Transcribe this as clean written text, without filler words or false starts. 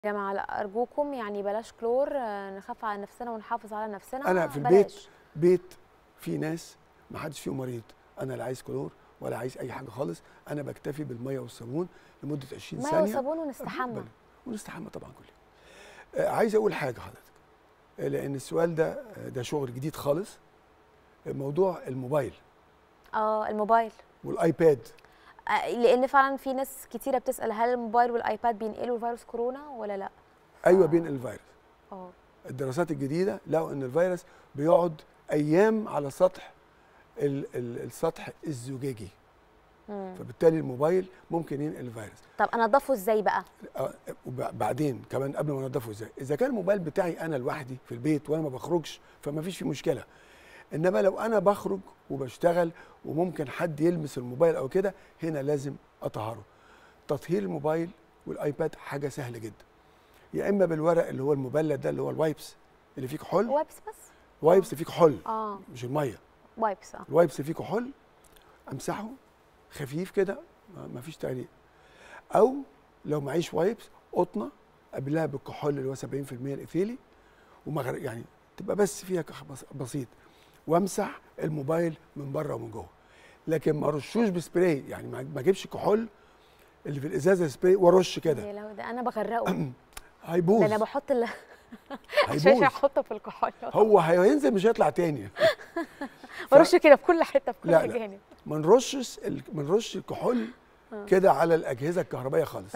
يا جماعة لأ أرجوكم يعني بلاش كلور، نخاف على نفسنا ونحافظ على نفسنا. انا في بلاش. بيت في ناس ما حدش فيهم مريض، انا لا عايز كلور ولا عايز اي حاجه خالص، انا بكتفي بالميه والصابون لمده 20 ميه ثانيه وصابون ونستحمى. ونستحمى طبعا كل يوم. عايز اقول حاجه حضرتك، لان السؤال ده شغل جديد خالص، موضوع الموبايل. الموبايل والايباد. لأن فعلا في ناس كتيرة بتسأل هل الموبايل والآيباد بينقلوا فيروس كورونا ولا لأ؟ ايوه بينقل الفيروس. اه الدراسات الجديده لقوا ان الفيروس بيقعد ايام على سطح السطح الزجاجي. فبالتالي الموبايل ممكن ينقل الفيروس. طب انضفه ازاي بقى؟ وبعدين كمان قبل ما انضفه ازاي؟ اذا كان الموبايل بتاعي انا لوحدي في البيت وانا ما بخرجش فما فيش فيه مشكله. انما لو انا بخرج وبشتغل وممكن حد يلمس الموبايل او كده، هنا لازم اطهره. تطهير الموبايل والايباد حاجه سهله جدا. يا اما بالورق اللي هو المبلد ده اللي هو الوايبس اللي فيه كحول. وايبس بس؟ وايبس اللي فيه كحول. مش الميه. وايبس. الوايبس اللي فيه كحول امسحه خفيف كده، ما فيش تقليق. او لو معيش وايبس، قطنه قبلها بالكحول اللي هو 70% الايثيلي، يعني تبقى بس فيها بسيط، وامسح الموبايل من بره ومن جوه. لكن ما رشوش بسبراي، يعني ما اجيبش كحول اللي في الازازه سبراي وارش كده. يا لو ده انا بغرقه. هيبوظ. ده انا بحط هيبوظ. احطه في الكحول. هو هينزل مش هيطلع تاني. برش كده في كل حته في كل لا جانب. ما نرش الكحول كده على الاجهزه الكهربائيه خالص.